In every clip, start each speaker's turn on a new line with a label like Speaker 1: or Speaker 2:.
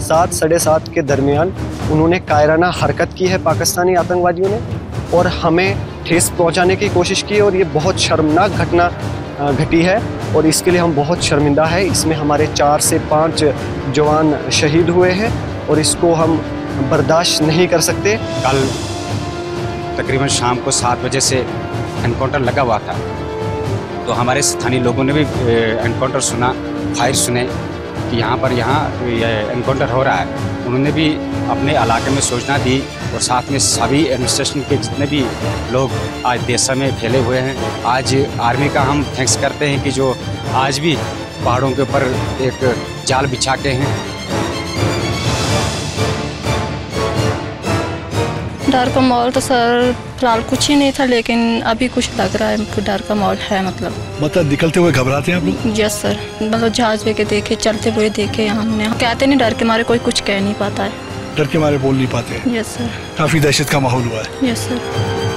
Speaker 1: 7 साढ़े 7 के दरमियान उन्होंने कायराना हरकत की है पाकिस्तानी आतंकवादियों ने और हमें ठेस पहुंचाने की कोशिश की और ये बहुत शर्मनाक घटना घटी है और इसके लिए हम बहुत शर्मिंदा है। इसमें हमारे 4 से 5 जवान शहीद हुए हैं और इसको हम बर्दाश्त नहीं कर सकते।
Speaker 2: कल तकरीबन शाम को 7 बजे से एनकाउंटर लगा हुआ था, तो हमारे स्थानीय लोगों ने भी एनकाउंटर सुना, फायर सुने कि यहाँ एनकाउंटर हो रहा है। उन्होंने भी अपने इलाके में सूचना दी और साथ में सभी एडमिनिस्ट्रेशन के जितने भी लोग आज देश में फैले हुए हैं। आज आर्मी का हम थैंक्स करते हैं कि जो आज भी पहाड़ों के ऊपर एक जाल बिछा के हैं।
Speaker 3: डर का माहौल तो सर फिलहाल कुछ ही नहीं था, लेकिन अभी कुछ लग रहा है, डर का माहौल है। मतलब
Speaker 4: निकलते हुए घबराते हैं आप लोग?
Speaker 3: यस सर, मतलब जहाज पे के देखे, चलते हुए देखे, हमने कहते नहीं, डर के मारे कोई कुछ कह नहीं पाता है,
Speaker 4: डर के मारे बोल नहीं पाते हैं।
Speaker 3: यस सर,
Speaker 4: काफी दहशत का माहौल हुआ है।
Speaker 3: Yes sir.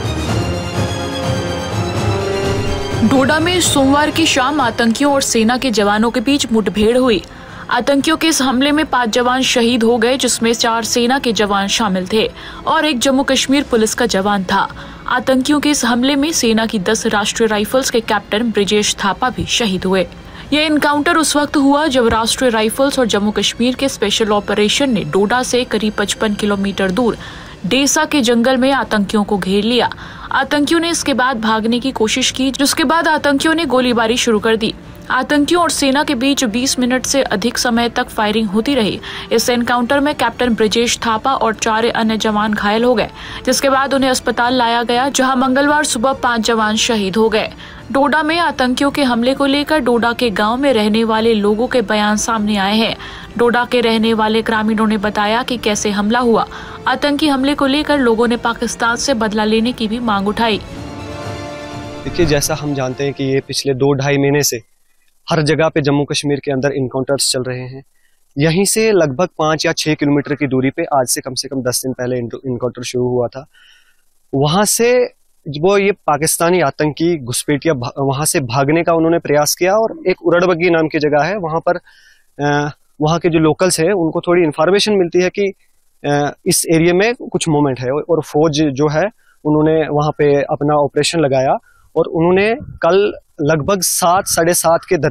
Speaker 5: डोडा में सोमवार की शाम आतंकियों और सेना के जवानों के बीच मुठभेड़ हुई। आतंकियों के इस हमले में 5 जवान शहीद हो गए, जिसमें 4 सेना के जवान शामिल थे और 1 जम्मू कश्मीर पुलिस का जवान था। आतंकियों के इस हमले में सेना की 10 राष्ट्रीय राइफल्स के कैप्टन ब्रिजेश थापा भी शहीद हुए। यह एनकाउंटर उस वक्त हुआ जब राष्ट्रीय राइफल्स और जम्मू कश्मीर के स्पेशल ऑपरेशन ने डोडा से करीब 55 किलोमीटर दूर डेसा के जंगल में आतंकियों को घेर लिया। आतंकियों ने इसके बाद भागने की कोशिश की, जिसके बाद आतंकियों ने गोलीबारी शुरू कर दी। आतंकियों और सेना के बीच 20 मिनट से अधिक समय तक फायरिंग होती रही। इस एनकाउंटर में कैप्टन ब्रिजेश थापा और 4 अन्य जवान घायल हो गए, जिसके बाद उन्हें अस्पताल लाया गया, जहां मंगलवार सुबह 5 जवान शहीद हो गए। डोडा में आतंकियों के हमले को लेकर डोडा के गांव में रहने वाले लोगों के बयान सामने आए हैं। डोडा के रहने वाले ग्रामीणों ने बताया कि कैसे हमला हुआ। आतंकी हमले को लेकर लोगों ने पाकिस्तान से बदला लेने की भी मांग उठाई।
Speaker 1: देखिए, जैसा हम जानते हैं कि ये पिछले 2-2.5 महीने से हर जगह पे जम्मू कश्मीर के अंदर इनकाउंटर्स चल रहे हैं। यहीं से लगभग 5 या 6 किलोमीटर की दूरी पे आज से कम 10 दिन पहले इनकाउंटर शुरू हुआ था। वहां से वो ये पाकिस्तानी आतंकी घुसपैठिया वहां से भागने का उन्होंने प्रयास किया और एक उड़ड़बग्गी नाम की जगह है, वहां पर वहां के जो लोकल्स हैं उनको थोड़ी इन्फॉर्मेशन मिलती है कि इस एरिया में कुछ मूवमेंट है और फौज जो है उन्होंने वहां पे अपना ऑपरेशन लगाया और उन्होंने कल लगभग 7 साढ़े 7 के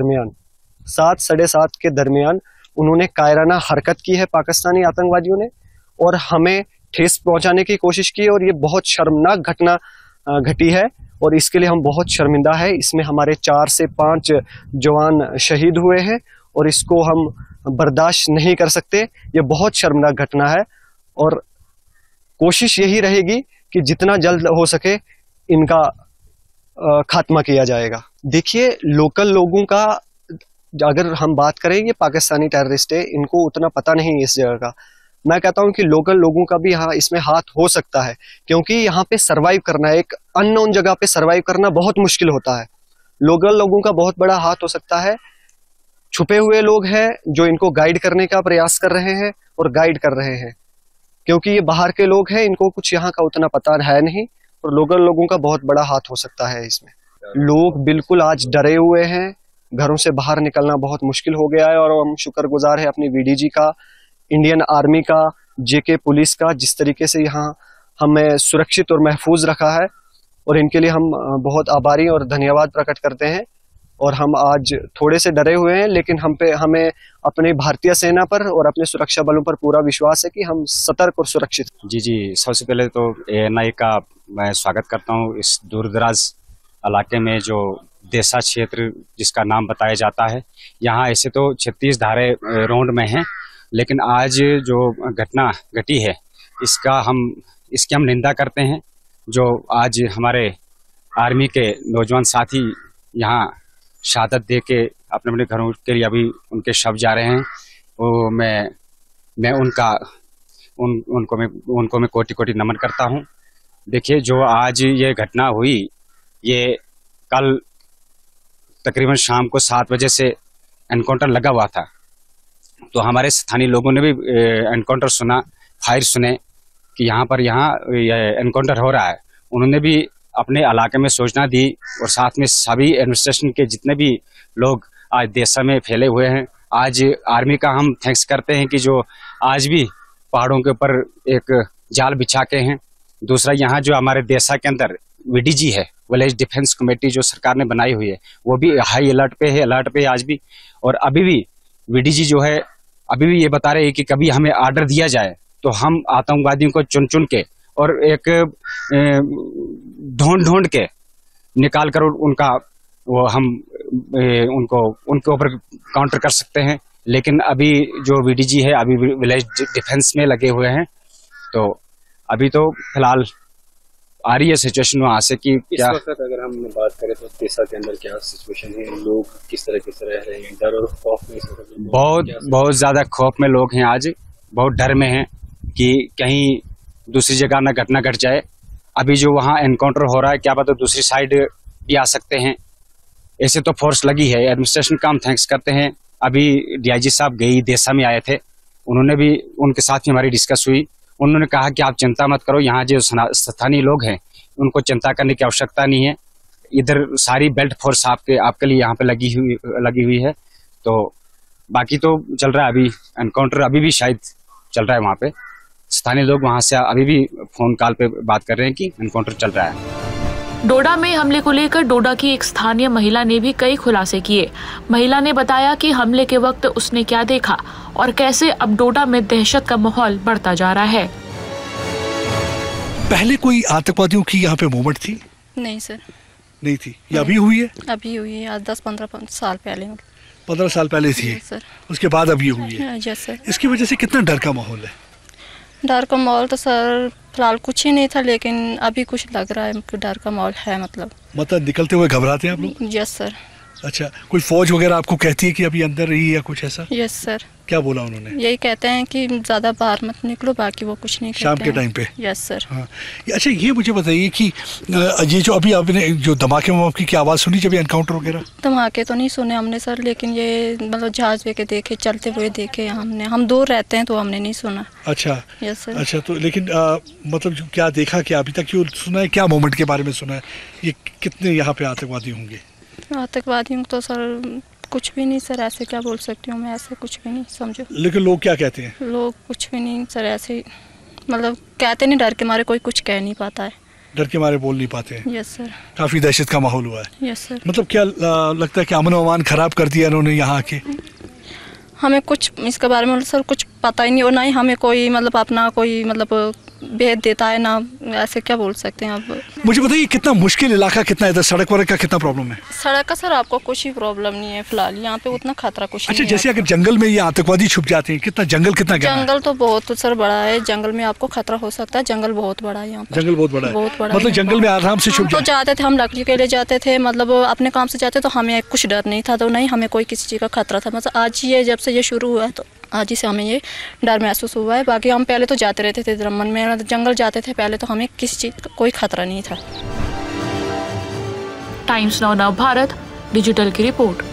Speaker 1: दरमियान उन्होंने कायराना हरकत की है पाकिस्तानी आतंकवादियों ने और हमें ठेस पहुंचाने की कोशिश की और ये बहुत शर्मनाक घटना घटी है और इसके लिए हम बहुत शर्मिंदा है। इसमें हमारे 4 से 5 जवान शहीद हुए हैं और इसको हम बर्दाश्त नहीं कर सकते। ये बहुत शर्मनाक घटना है और कोशिश यही रहेगी कि जितना जल्द हो सके इनका खात्मा किया जाएगा। देखिए, लोकल लोगों का अगर हम बात करें, ये पाकिस्तानी टेररिस्ट है, इनको उतना पता नहीं है इस जगह का। मैं कहता हूं कि लोकल लोगों का भी यहाँ इसमें हाथ हो सकता है, क्योंकि यहाँ पे सरवाइव करना, एक अननोन जगह पे सरवाइव करना बहुत मुश्किल होता है। लोकल लोगों का बहुत बड़ा हाथ हो सकता है। छुपे हुए लोग हैं जो इनको गाइड करने का प्रयास कर रहे हैं और गाइड कर रहे हैं, क्योंकि ये बाहर के लोग हैं, इनको कुछ यहाँ का उतना पता है नहीं और लोकल लोगों का बहुत बड़ा हाथ हो सकता है इसमें। लोग बिल्कुल आज डरे हुए हैं, घरों से बाहर निकलना बहुत मुश्किल हो गया है और हम शुक्रगुजार है अपनी VDG का, इंडियन आर्मी का, JK पुलिस का, जिस तरीके से यहाँ हमें सुरक्षित और महफूज रखा है और इनके लिए हम बहुत आभारी और धन्यवाद प्रकट करते हैं। और हम आज थोड़े से डरे हुए हैं, लेकिन हमें अपने भारतीय सेना पर और अपने सुरक्षा बलों पर पूरा विश्वास है कि हम सतर्क और सुरक्षित।
Speaker 2: जी, सबसे पहले तो ANI का मैं स्वागत करता हूँ इस दूरदराज इलाके में जो देसा क्षेत्र जिसका नाम बताया जाता है। यहाँ ऐसे तो 36 धारे राउंड में हैं, लेकिन आज जो घटना घटी है इसकी हम निंदा करते हैं। जो आज हमारे आर्मी के नौजवान साथी यहाँ शहादत दे के अपने अपने घरों के लिए अभी उनके शव जा रहे हैं, वो मैं उनको मैं कोटि नमन करता हूँ। देखिए, जो आज ये घटना हुई, ये कल तकरीबन शाम को 7 बजे से एनकाउंटर लगा हुआ था, तो हमारे स्थानीय लोगों ने भी एनकाउंटर सुना, फायर सुने कि यहाँ एनकाउंटर हो रहा है। उन्होंने भी अपने इलाके में सूचना दी और साथ में सभी एडमिनिस्ट्रेशन के जितने भी लोग आज देश में फैले हुए हैं। आज आर्मी का हम थैंक्स करते हैं कि जो आज भी पहाड़ों के ऊपर एक जाल बिछा के हैं। दूसरा, यहाँ जो हमारे देसा के अंदर VDG है, विलेज डिफेंस कमेटी जो सरकार ने बनाई हुई है, वो भी हाई अलर्ट पे है आज भी। और अभी भी VDG जो है अभी भी ये बता रहे हैं कि कभी हमें ऑर्डर दिया जाए तो हम आतंकवादियों को चुन चुन के और एक ढूंढ के निकाल कर उनका वो हम उनके ऊपर काउंटर कर सकते हैं। लेकिन अभी जो VDG है अभी विलेज डिफेंस में लगे हुए हैं। तो अभी तो फिलहाल आ रही है सिचुएशन वहाँ से कि
Speaker 6: इस वक्त अगर हम बात करें तो देसा के अंदर क्या सिचुएशन है, लोग किस तरह रह रहे हैं, डर और खौफ में?
Speaker 2: बहुत ज्यादा खौफ में लोग हैं, आज बहुत डर में हैं कि कहीं दूसरी जगह ना घटना घट जाए। अभी जो वहाँ एनकाउंटर हो रहा है, क्या पता दूसरी साइड भी आ सकते हैं। ऐसे तो फोर्स लगी है, एडमिनिस्ट्रेशन का हम थैंक्स करते हैं। अभी DIG साहब गई देसा में आए थे, उन्होंने भी उनके साथ भी हमारी डिस्कस हुई। उन्होंने कहा कि आप चिंता मत करो, यहाँ जो स्थानीय लोग हैं उनको चिंता करने की आवश्यकता नहीं है। इधर सारी बेल्ट फोर्स आपके लिए यहाँ पे लगी हुई है। तो बाकी तो चल रहा है, अभी एनकाउंटर अभी भी शायद चल रहा है वहाँ पे। स्थानीय लोग वहाँ से अभी भी फोन कॉल पे बात कर रहे हैं कि एनकाउंटर चल रहा है।
Speaker 5: डोडा में हमले को लेकर डोडा की एक स्थानीय महिला ने भी कई खुलासे किए। महिला ने बताया कि हमले के वक्त उसने क्या देखा और कैसे अब डोडा में दहशत का माहौल बढ़ता जा रहा है।
Speaker 4: पहले कोई आतंकवादियों की यहाँ पे मूवमेंट थी?
Speaker 3: नहीं सर,
Speaker 4: नहीं थी। ये अभी हुई है?
Speaker 3: अभी हुई है, आज 10-15 साल पहले।
Speaker 4: 15 साल पहले थी
Speaker 3: सर,
Speaker 4: उसके बाद अब ये हुई है।
Speaker 3: Yes sir.
Speaker 4: इसकी वजह से कितना डर का माहौल है?
Speaker 3: डर का माहौल तो सर फिलहाल कुछ ही नहीं था, लेकिन अभी कुछ लग रहा है कि डर का माहौल है। मतलब
Speaker 4: निकलते हुए घबराते हैं आप लोग?
Speaker 3: Yes sir.
Speaker 4: अच्छा, कोई फौज वगैरह आपको कहती है कि अभी अंदर रही या कुछ ऐसा?
Speaker 3: Yes sir.
Speaker 4: क्या बोला उन्होंने?
Speaker 3: यही कहते हैं कि ज्यादा बाहर मत निकलो, बाकी वो कुछ नहीं कहते
Speaker 4: शाम के टाइम पे?
Speaker 3: Yes sir.
Speaker 4: हाँ। अच्छा, ये मुझे बताइए कि ये जो अभी आपने जो धमाके वमाके की आवाज़ सुनी जब एनकाउंटर वगैरह?
Speaker 3: धमाके तो नहीं सुने हमने सर, लेकिन ये मतलब जहाज के देखे, चलते हुए देखे हमने। हम दूर रहते हैं तो हमने नहीं सुना।
Speaker 4: अच्छा।
Speaker 3: Yes sir.
Speaker 4: अच्छा, तो लेकिन मतलब क्या देखा, क्या अभी तक क्यों सुना है, क्या मोमेंट के बारे में सुना है? ये कितने यहाँ पे आतंकवादी होंगे?
Speaker 3: आतंकवादियों तो सर कुछ भी नहीं सर, ऐसे क्या बोल सकती हूँ मैं, ऐसे कुछ भी नहीं समझो।
Speaker 4: लेकिन लोग क्या कहते हैं?
Speaker 3: लोग कुछ भी नहीं सर, ऐसे मतलब कहते नहीं, डर के मारे कोई कुछ कह नहीं पाता है।
Speaker 4: डर के मारे बोल नहीं पाते हैं?
Speaker 3: Yes sir.
Speaker 4: काफी दहशत का माहौल हुआ है?
Speaker 3: Yes sir.
Speaker 4: मतलब क्या लगता है कि अमन अमान खराब कर दिया इन्होंने यहाँ आके?
Speaker 3: हमें कुछ इसके बारे में सर कुछ पता ही नहीं, और ना ही हमें कोई मतलब अपना कोई मतलब भेद देता है ना, ऐसे क्या बोल सकते हैं अब।
Speaker 4: मुझे बताइए कितना मुश्किल इलाका कितना है, सड़क वड़क का कितना प्रॉब्लम है?
Speaker 3: सड़क का सर आपको कुछ ही प्रॉब्लम नहीं है फिलहाल, यहाँ पे उतना खतरा कुछ नहीं है।
Speaker 4: अच्छा, जैसे अगर जंगल में ये आतंकवादी छुप जाते हैं, कितना जंगल कितना गहरा है?
Speaker 3: जंगल तो बहुत सर बड़ा है, जंगल में आपको खतरा हो सकता है। जंगल बहुत बड़ा है यहाँ पे।
Speaker 4: जंगल बहुत बड़ा है?
Speaker 3: बहुत बड़ा।
Speaker 4: मतलब जंगल में आराम से छुप
Speaker 3: जाते थे हम, लकड़ी के लिए जाते थे, मतलब अपने काम से जाते तो हमें कुछ डर नहीं था, तो नहीं हमें कोई किसी चीज़ का खतरा था। मतलब आज ये जब से ये शुरू हुआ है तो आज ही से हमें ये डर महसूस हुआ है। बाकी हम पहले तो जाते रहते थे रमन में, जंगल जाते थे पहले, तो हमें किसी चीज़ का कोई खतरा नहीं था।
Speaker 5: टाइम्स नाउ भारत डिजिटल की रिपोर्ट।